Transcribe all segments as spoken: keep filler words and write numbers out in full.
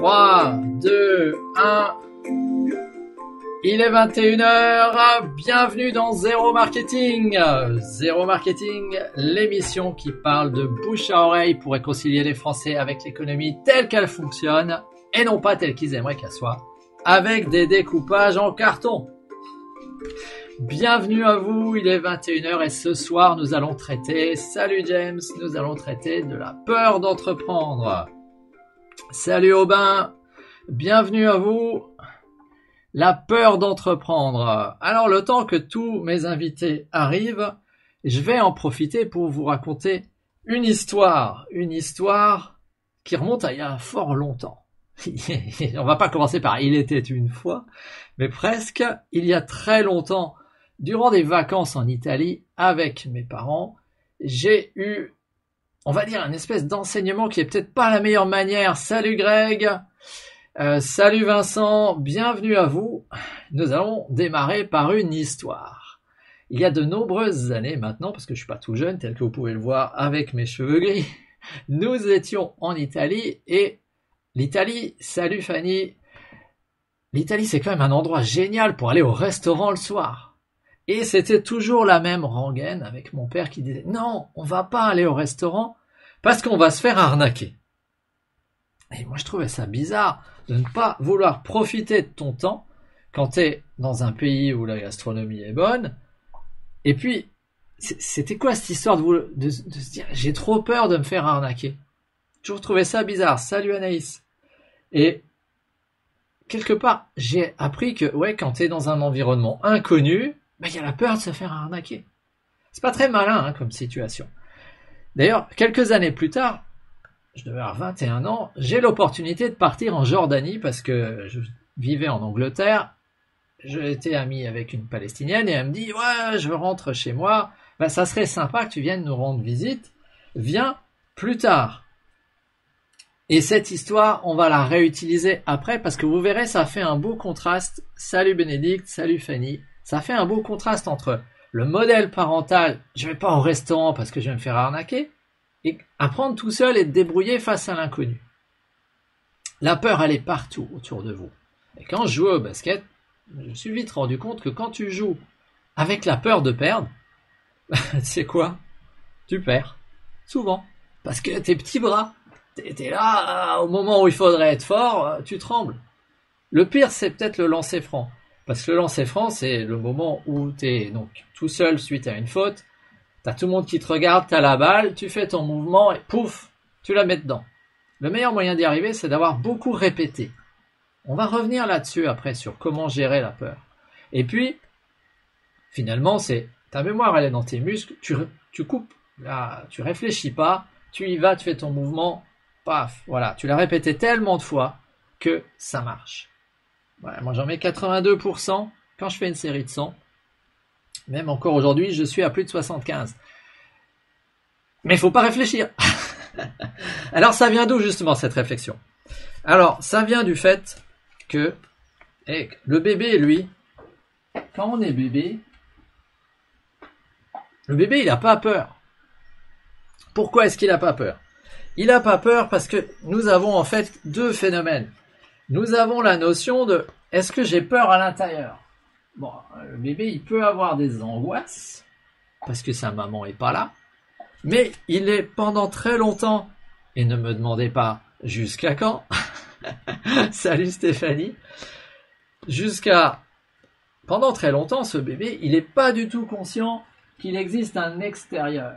trois, deux, un. Il est vingt et une heures, bienvenue dans Zéro Marketing. Zéro Marketing, l'émission qui parle de bouche à oreille pour réconcilier les Français avec l'économie telle qu'elle fonctionne et non pas telle qu'ils aimeraient qu'elle soit, avec des découpages en carton. Bienvenue à vous, il est vingt et une heures et ce soir nous allons traiter, salut James, nous allons traiter de la peur d'entreprendre. Salut Aubin, bienvenue à vous. La peur d'entreprendre. Alors le temps que tous mes invités arrivent, je vais en profiter pour vous raconter une histoire, une histoire qui remonte à il y a fort longtemps. On va pas commencer par il était une fois, mais presque il y a très longtemps, durant des vacances en Italie avec mes parents, j'ai eu, on va dire, une espèce d'enseignement qui est peut-être pas la meilleure manière. Salut Greg. Euh, salut Vincent, bienvenue à vous. Nous allons démarrer par une histoire. Il y a de nombreuses années maintenant, parce que je suis pas tout jeune, tel que vous pouvez le voir avec mes cheveux gris, nous étions en Italie et l'Italie, salut Fanny, l'Italie c'est quand même un endroit génial pour aller au restaurant le soir. Et c'était toujours la même rengaine avec mon père qui disait non, on va pas aller au restaurant parce qu'on va se faire arnaquer. Et moi je trouvais ça bizarre de ne pas vouloir profiter de ton temps quand tu es dans un pays où la gastronomie est bonne. Et puis, c'était quoi cette histoire de, vous, de, de se dire j'ai trop peur de me faire arnaquer. J'ai toujours trouvé ça bizarre. Salut Anaïs. Et quelque part, j'ai appris que ouais, quand tu es dans un environnement inconnu, ben, y a la peur de se faire arnaquer. C'est pas très malin hein, comme situation. D'ailleurs, quelques années plus tard, je devais avoir vingt et un ans, j'ai l'opportunité de partir en Jordanie parce que je vivais en Angleterre. J'étais ami avec une Palestinienne et elle me dit « Ouais, je rentre chez moi, ben, ça serait sympa que tu viennes nous rendre visite. Viens plus tard. » Et cette histoire, on va la réutiliser après parce que vous verrez, ça fait un beau contraste. Salut Bénédicte, salut Fanny. Ça fait un beau contraste entre le modèle parental « Je vais pas au restaurant parce que je vais me faire arnaquer » et apprendre tout seul et te débrouiller face à l'inconnu. La peur, elle est partout autour de vous. Et quand je jouais au basket, je me suis vite rendu compte que quand tu joues avec la peur de perdre, c'est quoi? Tu perds. Souvent. Parce que tes petits bras, t'es, t'es là, au moment où il faudrait être fort, tu trembles. Le pire, c'est peut-être le lancer franc. Parce que le lancer franc, c'est le moment où t'es donc tout seul suite à une faute. T'as tout le monde qui te regarde, t'as la balle, tu fais ton mouvement et pouf, tu la mets dedans. Le meilleur moyen d'y arriver, c'est d'avoir beaucoup répété. On va revenir là-dessus après sur comment gérer la peur. Et puis, finalement, c'est ta mémoire, elle est dans tes muscles, tu, tu coupes, là, tu réfléchis pas, tu y vas, tu fais ton mouvement, paf, voilà, tu l'as répété tellement de fois que ça marche. Voilà, moi j'en mets quatre-vingt-deux pour cent quand je fais une série de cent. Même encore aujourd'hui, je suis à plus de soixante-quinze. Mais il faut pas réfléchir. Alors, ça vient d'où justement cette réflexion? Alors, ça vient du fait que eh, le bébé, lui, quand on est bébé, le bébé, il n'a pas peur. Pourquoi est-ce qu'il n'a pas peur? Il n'a pas peur parce que nous avons en fait deux phénomènes. Nous avons la notion de est-ce que j'ai peur à l'intérieur? Bon, le bébé, il peut avoir des angoisses, parce que sa maman est pas là, mais il est pendant très longtemps, et ne me demandez pas jusqu'à quand, salut Stéphanie, jusqu'à, pendant très longtemps, ce bébé, il n'est pas du tout conscient qu'il existe un extérieur.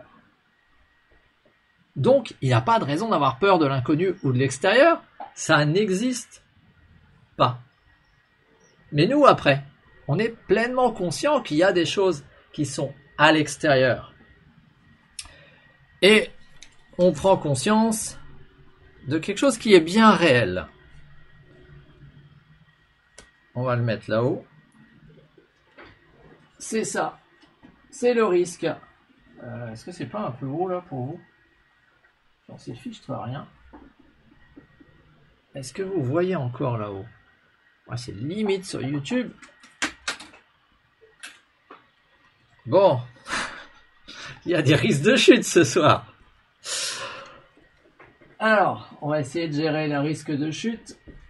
Donc, il n'a pas de raison d'avoir peur de l'inconnu ou de l'extérieur, ça n'existe pas. Mais nous, après, on est pleinement conscient qu'il y a des choses qui sont à l'extérieur. Et on prend conscience de quelque chose qui est bien réel. On va le mettre là-haut. C'est ça. C'est le risque. Euh, est-ce que c'est pas un peu haut là pour vous? J'en sais fiche, toi rien. Est-ce que vous voyez encore là-haut? Moi, c'est limite sur YouTube. Bon, il y a des risques de chute ce soir. Alors, on va essayer de gérer le risque de chute.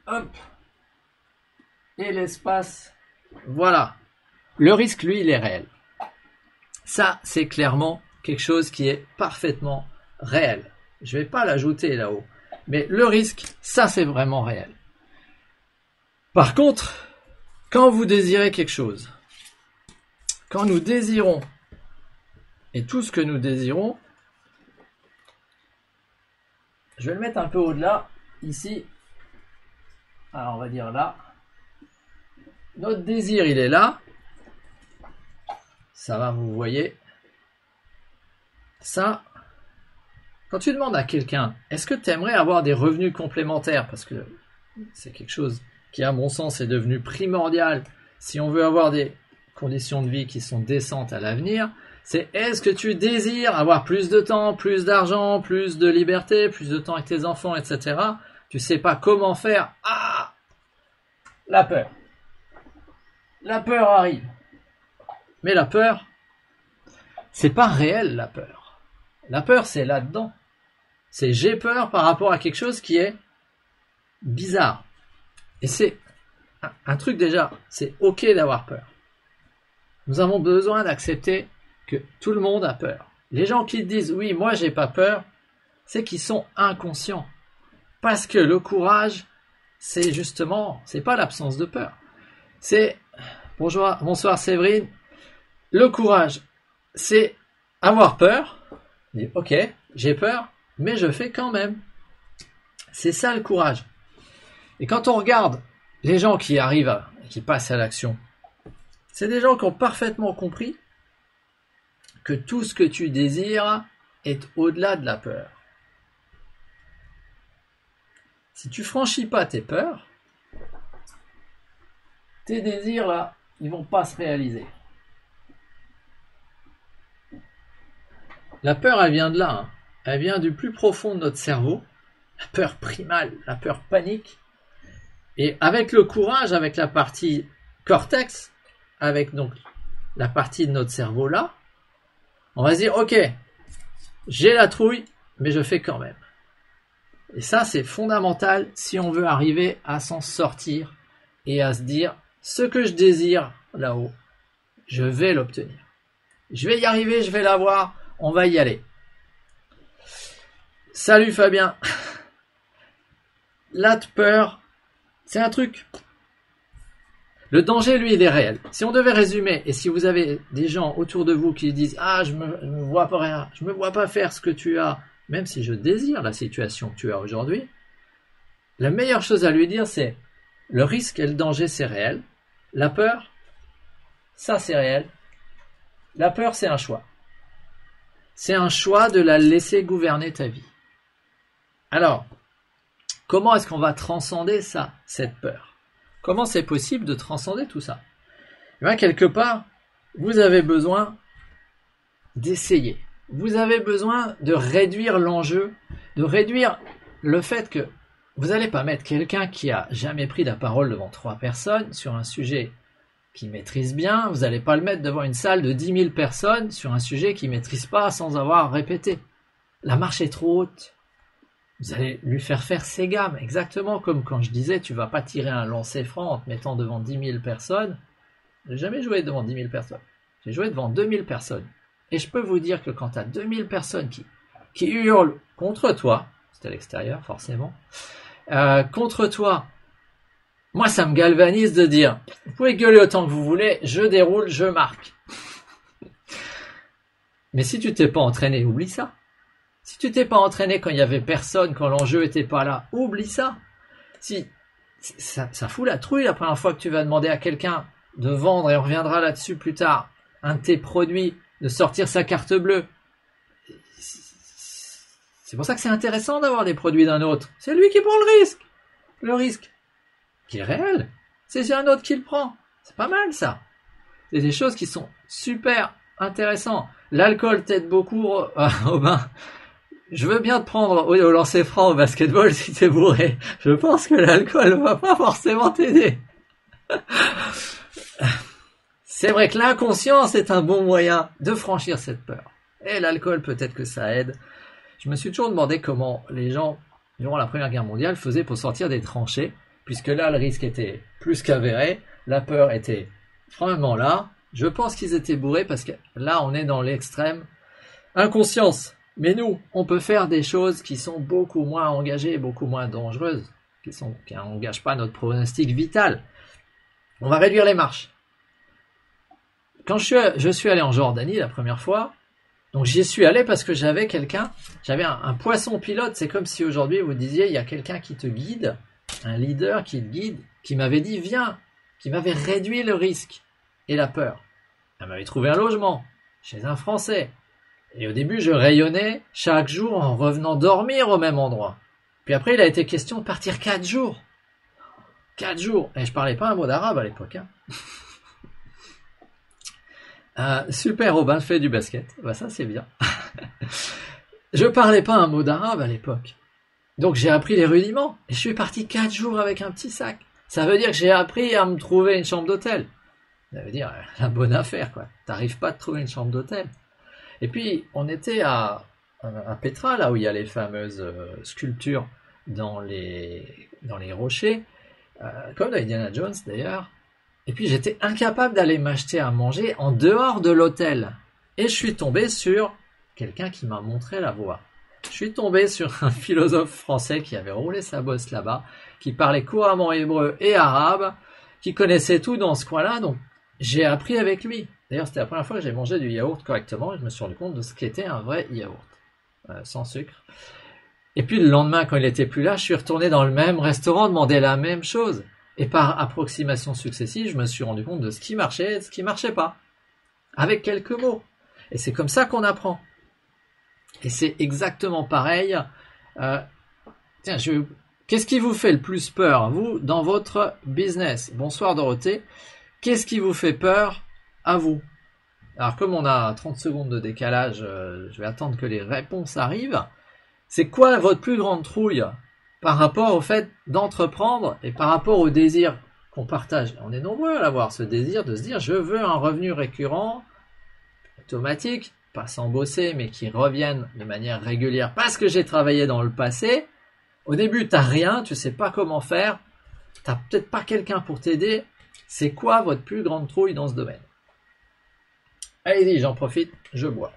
hop, et l'espace, voilà. Le risque, lui, il est réel. Ça, c'est clairement quelque chose qui est parfaitement réel. Je ne vais pas l'ajouter là-haut. Mais le risque, ça, c'est vraiment réel. Par contre, quand vous désirez quelque chose, quand nous désirons, et tout ce que nous désirons, je vais le mettre un peu au-delà, ici. Alors, on va dire là. Notre désir, il est là. Ça va, vous voyez. Ça, quand tu demandes à quelqu'un, est-ce que tu aimerais avoir des revenus complémentaires? Parce que c'est quelque chose qui, à mon sens, est devenu primordial si on veut avoir des conditions de vie qui sont décentes à l'avenir. C'est est-ce que tu désires avoir plus de temps, plus d'argent, plus de liberté, plus de temps avec tes enfants, et cetera. Tu sais pas comment faire. Ah, la peur. La peur arrive. Mais la peur, c'est pas réel, la peur. La peur, c'est là-dedans. C'est j'ai peur par rapport à quelque chose qui est bizarre. Et c'est un, un truc déjà, c'est ok d'avoir peur. Nous avons besoin d'accepter que tout le monde a peur. Les gens qui disent oui, moi j'ai pas peur, c'est qu'ils sont inconscients. Parce que le courage, c'est justement, c'est pas l'absence de peur. C'est, bonjour, bonsoir Séverine, le courage, c'est avoir peur, dire ok, j'ai peur, mais je fais quand même. C'est ça le courage. Et quand on regarde les gens qui arrivent, à, qui passent à l'action, c'est des gens qui ont parfaitement compris que tout ce que tu désires est au-delà de la peur. Si tu franchis pas tes peurs, tes désirs là, ils vont pas se réaliser. La peur, elle vient de là, hein. Elle vient du plus profond de notre cerveau, la peur primale, la peur panique. Et avec le courage, avec la partie cortex, avec donc la partie de notre cerveau là, on va se dire ok, j'ai la trouille, mais je fais quand même. Et ça, c'est fondamental si on veut arriver à s'en sortir et à se dire ce que je désire là-haut, je vais l'obtenir. Je vais y arriver, je vais l'avoir, on va y aller. Salut Fabien. La peur, c'est un truc. Le danger, lui, il est réel. Si on devait résumer, et si vous avez des gens autour de vous qui disent « Ah, je me, je me vois pas rien, je me vois pas faire ce que tu as, même si je désire la situation que tu as aujourd'hui », la meilleure chose à lui dire, c'est le risque et le danger, c'est réel. La peur, ça, c'est réel. La peur, c'est un choix. C'est un choix de la laisser gouverner ta vie. Alors, comment est-ce qu'on va transcender ça, cette peur ? Comment c'est possible de transcender tout ça ? Eh bien, quelque part, vous avez besoin d'essayer. Vous avez besoin de réduire l'enjeu, de réduire le fait que vous n'allez pas mettre quelqu'un qui a jamais pris la parole devant trois personnes sur un sujet qu'il maîtrise bien, vous n'allez pas le mettre devant une salle de dix mille personnes sur un sujet qu'il ne maîtrise pas sans avoir répété. La marche est trop haute. Vous allez lui faire faire ses gammes, exactement comme quand je disais tu vas pas tirer un lancer franc en te mettant devant dix mille personnes. J'ai jamais joué devant dix mille personnes. J'ai joué devant deux mille personnes. Et je peux vous dire que quand tu as deux mille personnes qui, qui hurlent contre toi, c'est à l'extérieur forcément, euh, contre toi, moi ça me galvanise de dire, vous pouvez gueuler autant que vous voulez, je déroule, je marque. Mais si tu t'es pas entraîné, oublie ça. Si tu t'es pas entraîné quand il y avait personne, quand l'enjeu était pas là, oublie ça. Si ça, ça fout la trouille la première fois que tu vas demander à quelqu'un de vendre, et on reviendra là-dessus plus tard, un de tes produits, de sortir sa carte bleue. C'est pour ça que c'est intéressant d'avoir des produits d'un autre. C'est lui qui prend le risque. Le risque qui est réel, c'est un autre qui le prend. C'est pas mal ça. C'est des choses qui sont super intéressantes. L'alcool t'aide beaucoup, euh, Robin. Je veux bien te prendre au, au lancer franc au basketball si t'es bourré. Je pense que l'alcool va pas forcément t'aider. C'est vrai que l'inconscience est un bon moyen de franchir cette peur. Et l'alcool, peut-être que ça aide. Je me suis toujours demandé comment les gens, durant la Première Guerre mondiale, faisaient pour sortir des tranchées. puisque là, le risque était plus qu'avéré, la peur était vraiment là. Je pense qu'ils étaient bourrés parce que là, on est dans l'extrême inconscience. Mais nous, on peut faire des choses qui sont beaucoup moins engagées, beaucoup moins dangereuses, qui sont, qui n'engagent pas notre pronostic vital. On va réduire les marches. Quand je suis, je suis allé en Jordanie la première fois, donc j'y suis allé parce que j'avais quelqu'un, j'avais un, un poisson pilote. C'est comme si aujourd'hui vous disiez, il y a quelqu'un qui te guide, un leader qui te guide, qui m'avait dit viens, qui m'avait réduit le risque et la peur. Elle m'avait trouvé un logement chez un Français. Et au début, je rayonnais chaque jour en revenant dormir au même endroit. Puis après, il a été question de partir quatre jours. Quatre jours. Et je parlais pas un mot d'arabe à l'époque. Hein. euh, super, Aubin fait du basket. Bah ça, c'est bien. Je parlais pas un mot d'arabe à l'époque. Donc j'ai appris les rudiments. Et je suis parti quatre jours avec un petit sac. Ça veut dire que j'ai appris à me trouver une chambre d'hôtel. Ça veut dire la bonne affaire, quoi. T'arrives pas à te trouver une chambre d'hôtel. Et puis, on était à, à Petra, là où il y a les fameuses euh, sculptures dans les, dans les rochers, euh, comme dans Indiana Jones d'ailleurs. Et puis, j'étais incapable d'aller m'acheter à manger en dehors de l'hôtel. Et je suis tombé sur quelqu'un qui m'a montré la voie. Je suis tombé sur un philosophe français qui avait roulé sa bosse là-bas, qui parlait couramment hébreu et arabe, qui connaissait tout dans ce coin-là, donc j'ai appris avec lui. D'ailleurs, c'était la première fois que j'ai mangé du yaourt correctement et je me suis rendu compte de ce qu'était un vrai yaourt, euh, sans sucre. Et puis le lendemain, quand il était plus là, je suis retourné dans le même restaurant, demander la même chose. Et par approximation successive, je me suis rendu compte de ce qui marchait et de ce qui marchait pas. Avec quelques mots. Et c'est comme ça qu'on apprend. Et c'est exactement pareil. Euh, tiens, je... Qu'est-ce qui vous fait le plus peur, vous, dans votre business? Bonsoir Dorothée. Qu'est-ce qui vous fait peur à vous? Alors comme on a trente secondes de décalage, euh, je vais attendre que les réponses arrivent. C'est quoi votre plus grande trouille par rapport au fait d'entreprendre et par rapport au désir qu'on partage? On est nombreux à l'avoir, ce désir de se dire je veux un revenu récurrent, automatique, pas sans bosser, mais qui revienne de manière régulière parce que j'ai travaillé dans le passé. Au début, t'as rien, tu sais pas comment faire, t'as peut-être pas quelqu'un pour t'aider. C'est quoi votre plus grande trouille dans ce domaine? Allez-y, j'en profite, je bois.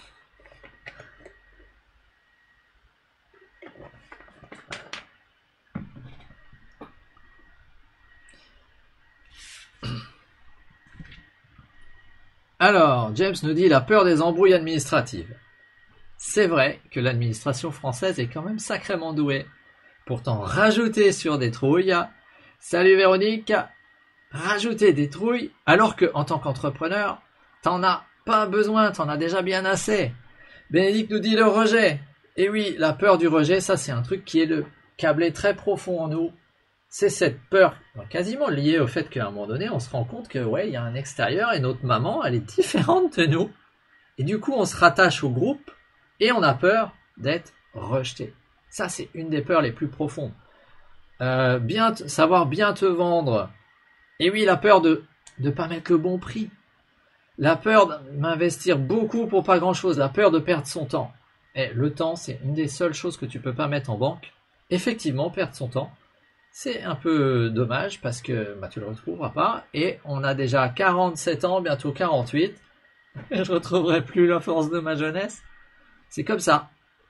Alors, James nous dit la peur des embrouilles administratives. C'est vrai que l'administration française est quand même sacrément douée. Pourtant, rajouter sur des trouilles. Salut Véronique. Rajouter des trouilles alors que en tant qu'entrepreneur, t'en as pas besoin, t'en as déjà bien assez. Bénédicte nous dit le rejet. Et oui, la peur du rejet, ça c'est un truc qui est le câblé très profond en nous. C'est cette peur quasiment liée au fait qu'à un moment donné, on se rend compte que ouais, il y a un extérieur et notre maman, elle est différente de nous. Et du coup, on se rattache au groupe et on a peur d'être rejeté. Ça, c'est une des peurs les plus profondes. Euh, bien t- savoir bien te vendre. Et oui, la peur de ne pas mettre le bon prix. La peur de m'investir beaucoup pour pas grand-chose. La peur de perdre son temps. Et le temps, c'est une des seules choses que tu peux pas mettre en banque. Effectivement, perdre son temps, c'est un peu dommage parce que bah, tu le retrouveras pas. Et on a déjà quarante-sept ans, bientôt quarante-huit. Et je retrouverai plus la force de ma jeunesse. C'est comme ça.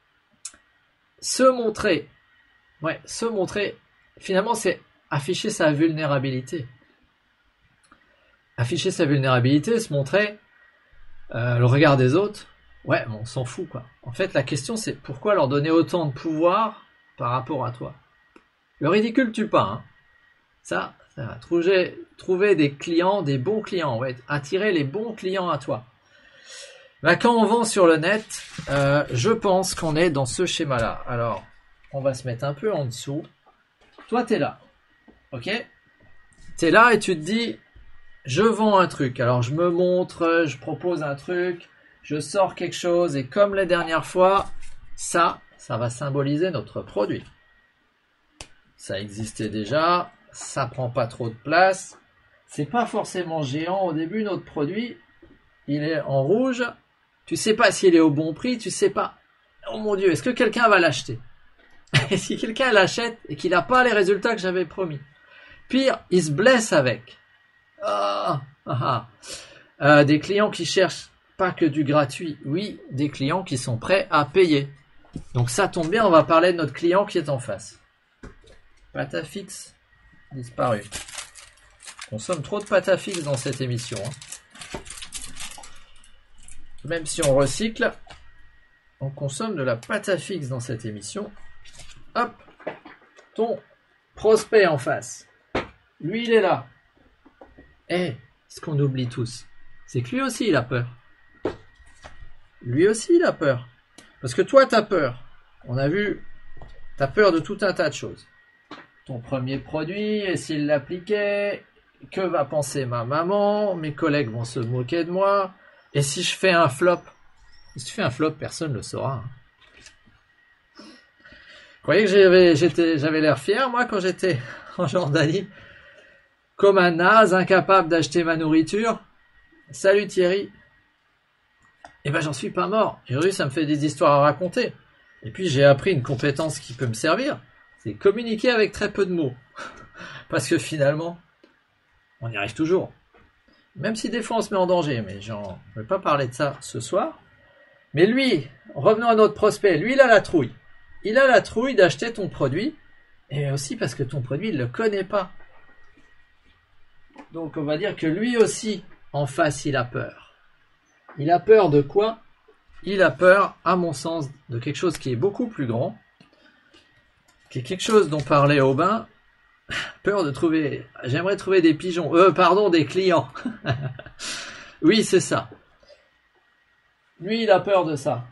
Se montrer. Ouais, se montrer. Finalement, c'est afficher sa vulnérabilité. Afficher sa vulnérabilité, se montrer, euh, le regard des autres, ouais, mais on s'en fout, quoi. En fait, la question, c'est pourquoi leur donner autant de pouvoir par rapport à toi? Le ridicule tue pas, hein. Ça, ça va. Trouver, trouver des clients, des bons clients, ouais, attirer les bons clients à toi. Bah, quand on vend sur le net, euh, je pense qu'on est dans ce schéma-là. Alors, on va se mettre un peu en dessous. Toi, t'es là, ok? T'es là et tu te dis, je vends un truc. Alors, je me montre, je propose un truc, je sors quelque chose et comme la dernière fois, ça, ça va symboliser notre produit. Ça existait déjà, ça prend pas trop de place. C'est pas forcément géant au début, notre produit. Il est en rouge. Tu sais pas s'il est au bon prix, tu sais pas. Oh mon Dieu, est-ce que quelqu'un va l'acheter? Et si quelqu'un l'achète et qu'il n'a pas les résultats que j'avais promis, Pire, ils se blessent avec. Ah, ah, ah. Euh, des clients qui cherchent pas que du gratuit. Oui, des clients qui sont prêts à payer. Donc ça tombe bien, on va parler de notre client qui est en face. Patafix, disparu. On consomme trop de Patafix dans cette émission. Hein. Même si on recycle, on consomme de la Patafix dans cette émission. Hop, ton prospect en face. Lui, il est là. Eh, ce qu'on oublie tous, c'est que lui aussi, il a peur. Lui aussi, il a peur. Parce que toi, tu as peur. On a vu, tu as peur de tout un tas de choses. Ton premier produit, et s'il l'appliquait, que va penser ma maman? Mes collègues vont se moquer de moi. Et si je fais un flop? Si tu fais un flop, personne ne le saura. Hein. Vous croyez que j'avais, j'étais, j'avais l'air fier, moi, quand j'étais en Jordanie? Comme un naze, incapable d'acheter ma nourriture. Salut Thierry. Eh ben, j'en suis pas mort. Et aujourd'hui, ça me fait des histoires à raconter. Et puis, j'ai appris une compétence qui peut me servir. C'est communiquer avec très peu de mots. Parce que finalement, on y arrive toujours. Même si des fois, on se met en danger. Mais j'en vais pas parler de ça ce soir. Mais lui, revenons à notre prospect. Lui, il a la trouille. Il a la trouille d'acheter ton produit. Et aussi parce que ton produit, il ne le connaît pas. Donc, on va dire que lui aussi, en face, il a peur. Il a peur de quoi? Il a peur, à mon sens, de quelque chose qui est beaucoup plus grand, qui est quelque chose dont parlait Aubin. Peur de trouver... J'aimerais trouver des pigeons. Euh, pardon, des clients. Oui, c'est ça. Lui, il a peur de ça.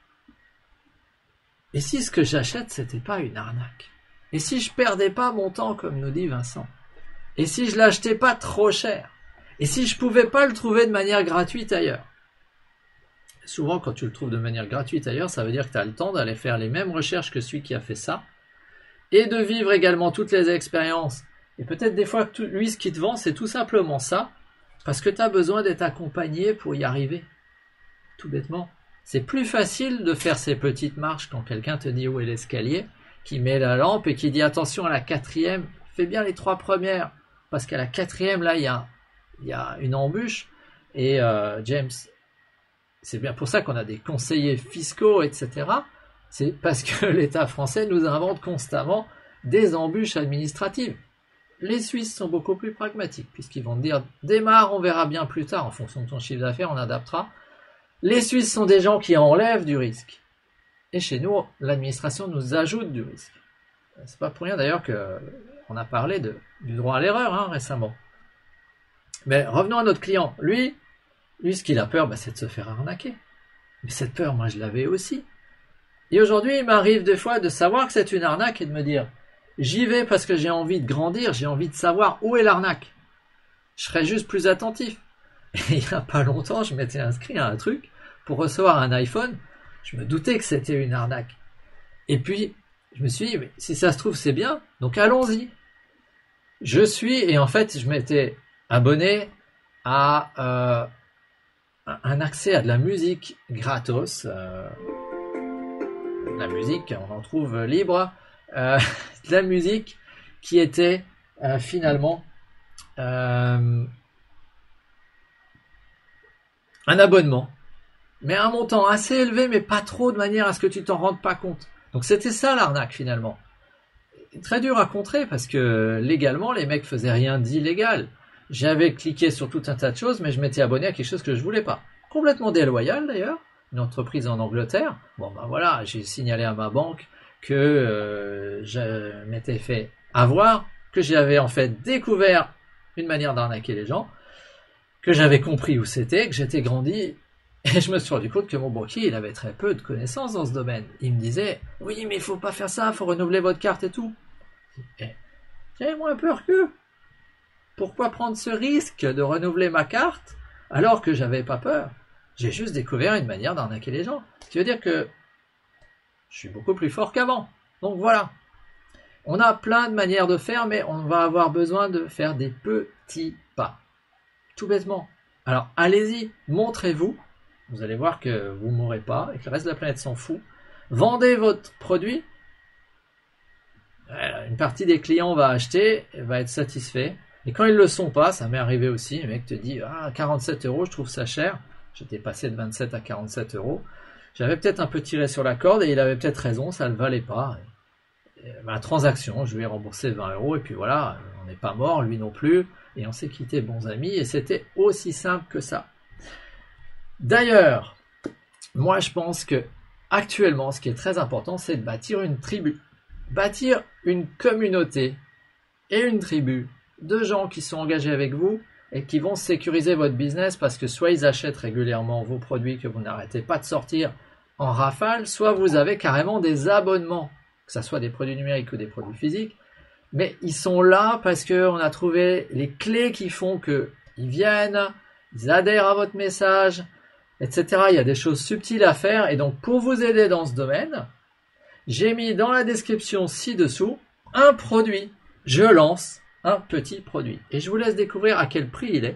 Et si ce que j'achète, c'était pas une arnaque? Et si je perdais pas mon temps, comme nous dit Vincent? Et si je l'achetais pas trop cher? Et si je pouvais pas le trouver de manière gratuite ailleurs? Souvent, quand tu le trouves de manière gratuite ailleurs, ça veut dire que tu as le temps d'aller faire les mêmes recherches que celui qui a fait ça, et de vivre également toutes les expériences. Et peut-être des fois, que tout, lui, ce qui te vend, c'est tout simplement ça, parce que tu as besoin d'être accompagné pour y arriver. Tout bêtement. C'est plus facile de faire ces petites marches quand quelqu'un te dit où est l'escalier, qui met la lampe et qui dit attention à la quatrième, fais bien les trois premières. Parce qu'à la quatrième, là, il y a, il y a une embûche. Et euh, James, c'est bien pour ça qu'on a des conseillers fiscaux, et cetera. C'est parce que l'État français nous invente constamment des embûches administratives. Les Suisses sont beaucoup plus pragmatiques, puisqu'ils vont te dire démarre, on verra bien plus tard, en fonction de ton chiffre d'affaires, on adaptera. Les Suisses sont des gens qui enlèvent du risque. Et chez nous, l'administration nous ajoute du risque. C'est pas pour rien d'ailleurs que on a parlé de, du droit à l'erreur hein, récemment. Mais revenons à notre client. Lui, lui ce qu'il a peur, bah, c'est de se faire arnaquer. Mais cette peur, moi, je l'avais aussi. Et aujourd'hui, il m'arrive des fois de savoir que c'est une arnaque et de me dire j'y vais parce que j'ai envie de grandir, j'ai envie de savoir où est l'arnaque. Je serais juste plus attentif. Et il n'y a pas longtemps, je m'étais inscrit à un truc pour recevoir un iPhone. Je me doutais que c'était une arnaque. Et puis, je me suis dit, mais si ça se trouve, c'est bien, donc allons-y. Je suis, et en fait, je m'étais abonné à euh, un accès à de la musique gratos. Euh, de la musique, on en trouve libre. Euh, de la musique qui était euh, finalement euh, un abonnement. Mais à un montant assez élevé, mais pas trop de manière à ce que tu t'en rendes pas compte. Donc c'était ça l'arnaque finalement. Très dur à contrer parce que légalement les mecs faisaient rien d'illégal. J'avais cliqué sur tout un tas de choses mais je m'étais abonné à quelque chose que je voulais pas. Complètement déloyal d'ailleurs, une entreprise en Angleterre. Bon ben voilà, j'ai signalé à ma banque que euh, je m'étais fait avoir, que j'avais en fait découvert une manière d'arnaquer les gens, que j'avais compris où c'était, que j'étais grandi. Et je me suis rendu compte que mon banquier, il avait très peu de connaissances dans ce domaine. Il me disait, oui, mais il faut pas faire ça, il faut renouveler votre carte et tout. Et j'avais moins peur qu'eux. Pourquoi prendre ce risque de renouveler ma carte alors que j'avais pas peur? J'ai juste découvert une manière d'arnaquer les gens. Ce qui veut dire que je suis beaucoup plus fort qu'avant. Donc voilà. On a plein de manières de faire, mais on va avoir besoin de faire des petits pas. Tout bêtement. Alors allez-y, montrez-vous. Vous allez voir que vous ne mourrez pas et que le reste de la planète s'en fout. Vendez votre produit. Une partie des clients va acheter, va être satisfait. Et quand ils le sont pas, ça m'est arrivé aussi, le mec te dit ah, quarante-sept euros, je trouve ça cher. J'étais passé de vingt-sept à quarante-sept euros. J'avais peut-être un peu tiré sur la corde et il avait peut-être raison, ça ne le valait pas. Et, et, ma transaction, je lui ai remboursé vingt euros et puis voilà, on n'est pas mort, lui non plus. Et on s'est quitté bons amis et c'était aussi simple que ça. D'ailleurs, moi je pense que actuellement, ce qui est très important, c'est de bâtir une tribu. Bâtir une communauté et une tribu de gens qui sont engagés avec vous et qui vont sécuriser votre business parce que soit ils achètent régulièrement vos produits que vous n'arrêtez pas de sortir en rafale, soit vous avez carrément des abonnements, que ce soit des produits numériques ou des produits physiques, mais ils sont là parce qu'on a trouvé les clés qui font qu'ils viennent, ils adhèrent à votre message, et cetera. Il y a des choses subtiles à faire et donc pour vous aider dans ce domaine, j'ai mis dans la description ci-dessous un produit. Je lance un petit produit. Et je vous laisse découvrir à quel prix il est.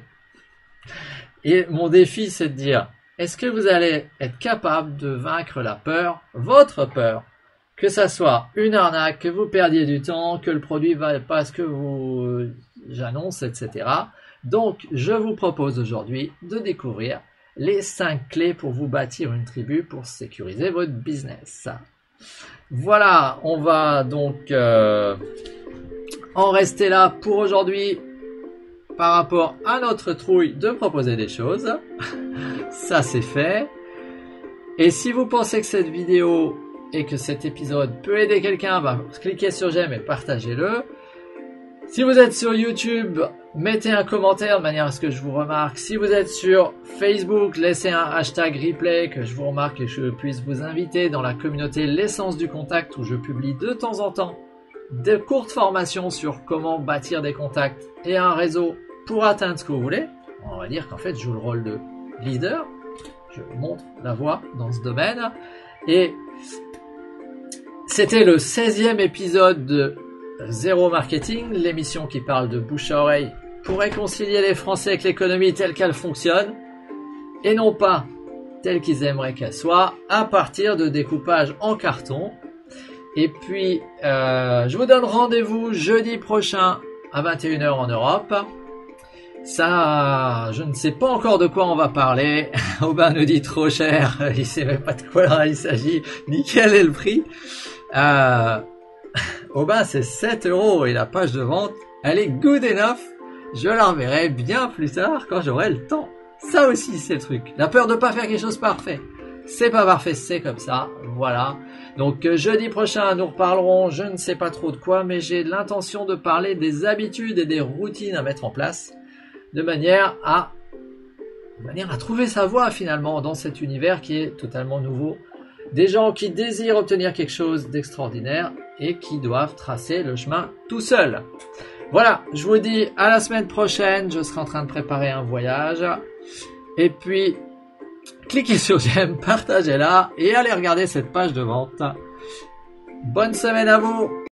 Et mon défi, c'est de dire, est-ce que vous allez être capable de vaincre la peur, votre peur, que ça soit une arnaque, que vous perdiez du temps, que le produit ne va pas ce que vous j'annonce, et cetera. Donc, je vous propose aujourd'hui de découvrir les cinq clés pour vous bâtir une tribu pour sécuriser votre business. Voilà, on va donc euh, en rester là pour aujourd'hui par rapport à notre trouille de proposer des choses. Ça c'est fait. Et si vous pensez que cette vidéo et que cet épisode peut aider quelqu'un, bah, cliquez sur j'aime et partagez-le. Si vous êtes sur YouTube, mettez un commentaire de manière à ce que je vous remarque. Si vous êtes sur Facebook, laissez un hashtag replay que je vous remarque et que je puisse vous inviter dans la communauté L'Essence du Contact où je publie de temps en temps de courtes formations sur comment bâtir des contacts et un réseau pour atteindre ce que vous voulez. On va dire qu'en fait, je joue le rôle de leader. Je montre la voie dans ce domaine. Et c'était le seizième épisode de Zéro Marketing, l'émission qui parle de bouche à oreille pour réconcilier les Français avec l'économie telle qu'elle fonctionne et non pas telle qu'ils aimeraient qu'elle soit à partir de découpage en carton. Et puis, euh, je vous donne rendez-vous jeudi prochain à vingt et une heures en Europe. Ça, je ne sais pas encore de quoi on va parler. Aubin nous dit trop cher, il sait même pas de quoi il s'agit, ni quel est le prix. Euh... Aubin, c'est sept euros et la page de vente, elle est good enough. Je la reverrai bien plus tard quand j'aurai le temps. Ça aussi, c'est le truc. La peur de pas faire quelque chose parfait. C'est pas parfait, c'est comme ça. Voilà. Donc, euh, jeudi prochain, nous reparlerons, je ne sais pas trop de quoi, mais j'ai l'intention de parler des habitudes et des routines à mettre en place de manière à, de manière à trouver sa voie finalement dans cet univers qui est totalement nouveau. Des gens qui désirent obtenir quelque chose d'extraordinaire et qui doivent tracer le chemin tout seuls. Voilà, je vous dis à la semaine prochaine. Je serai en train de préparer un voyage. Et puis, cliquez sur j'aime, partagez-la et allez regarder cette page de vente. Bonne semaine à vous!